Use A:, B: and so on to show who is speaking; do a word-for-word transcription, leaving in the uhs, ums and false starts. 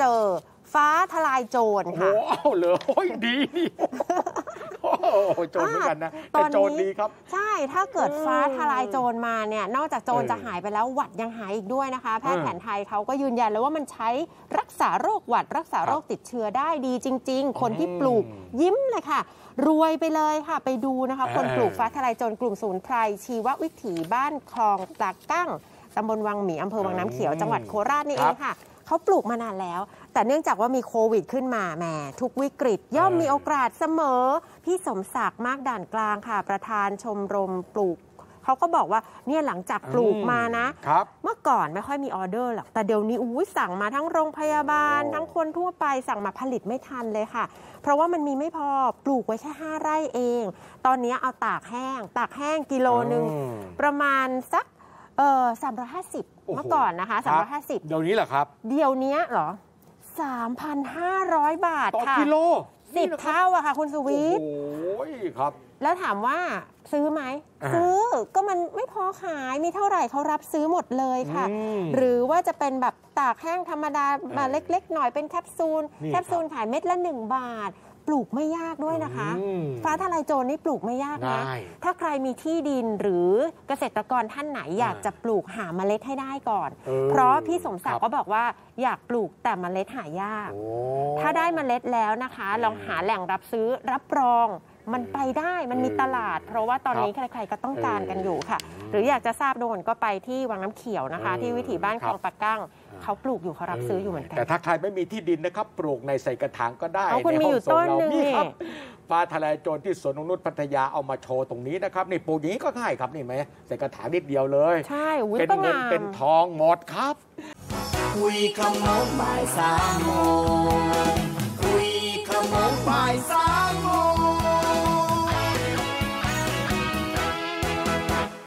A: เจอฟ้าทลายโจรค่ะ
B: โอ้โหเหรอโอ้ยดีนี่โอ้โจรเหมือนกันนะแต่โจรดีครับ
A: ใช่ถ้าเกิดฟ้าทลายโจรมาเนี่ยนอกจากโจรจะหายไปแล้วหวัดยังหายอีกด้วยนะคะแพทย์แผนไทยเขาก็ยืนยันเลยว่ามันใช้รักษาโรคหวัดรักษาโรคติดเชื้อได้ดีจริงๆคนที่ปลูกยิ้มเลยค่ะรวยไปเลยค่ะไปดูนะคะคนปลูกฟ้าทลายโจรกลุ่มศูนย์ไพรชีววิถีบ้านคลองตากั้งตำบลวังหมีอำเภอวังน้ำเขียวจังหวัดโคราชนี่เองค่ะเขาปลูกมานานแล้วแต่เนื่องจากว่ามีโควิดขึ้นมาแหมทุกวิกฤตย่อมมีโอกาสเสมอพี่สมศักดิ์มากด่านกลางค่ะประธานชมรมปลูกเขาก็บอกว่าเนี่ยหลังจากปลูกมานะเมื่อก่อนไม่ค่อยมีออเดอร์หรอกแต่เดี๋ยวนี้อุ้ยสั่งมาทั้งโรงพยาบาลทั้งคนทั่วไปสั่งมาผลิตไม่ทันเลยค่ะเพราะว่ามันมีไม่พอปลูกไว้แค่ห้าไร่เองตอนนี้เอาตากแห้งตากแห้งกิโลนึงประมาณสักเออสามร้อยห้าสิบเมื่อก่อนนะคะสามร้อยห้าสิบ
B: เดี๋ยวนี้เหรอครับ
A: เดี๋ยวนี้เหรอสามพันห้าร้อยบาทค่ะ
B: ต่อกิโล
A: สิบเท่าอะค่ะคุณสุวิทย์
B: โอ้ยครับ
A: แล้วถามว่าซื้อไหมซื้อก็มันไม่พอขายมีเท่าไหร่เขารับซื้อหมดเลยค่ะหรือว่าจะเป็นแบบตากแห้งธรรมดามาเล็กๆหน่อยเป็นแคปซูลแคปซูลขายเม็ดละหนึ่งบาทปลูกไม่ยากด้วยนะคะฟ้าทลายโจรนี่ปลูกไม่ยากนะถ้าใครมีที่ดินหรือเกษตรกรท่านไหนอยากจะปลูกหาเมล็ดให้ได้ก่อนเพราะพี่สมศักดิ์ก็บอกว่าอยากปลูกแต่เมล็ดหายากถ้าได้เมล็ดแล้วนะคะลองหาแหล่งรับซื้อรับรองมันไปได้มันมีตลาดเพราะว่าตอนนี้ใครๆก็ต้องการกันอยู่ค่ะหรืออยากจะทราบโดนก็ไปที่วังน้ำเขียวนะคะที่วิถีบ้านคลองปะกั้งเขาปลูกอยู่เขารับซื้ออยู่เหมือนกัน
B: แต่ถ้าใครไม่มีที่ดินนะครับปลูกในใส่กระถางก็ได้
A: ในห้องส่งเรา
B: นี่ครับฟ้าทลายโจรที่สวนนงนุชพัทยาเอามาโชว์ตรงนี้นะครับนี่ปลูกอย่างนี้ก็ง่ายครับนี่ไหมใส่กระถางนิดเดียวเลย
A: ใช่
B: เป็นเงินเป็นทองหมดครับ
C: คุยคำโน้นบ่ายสามโมง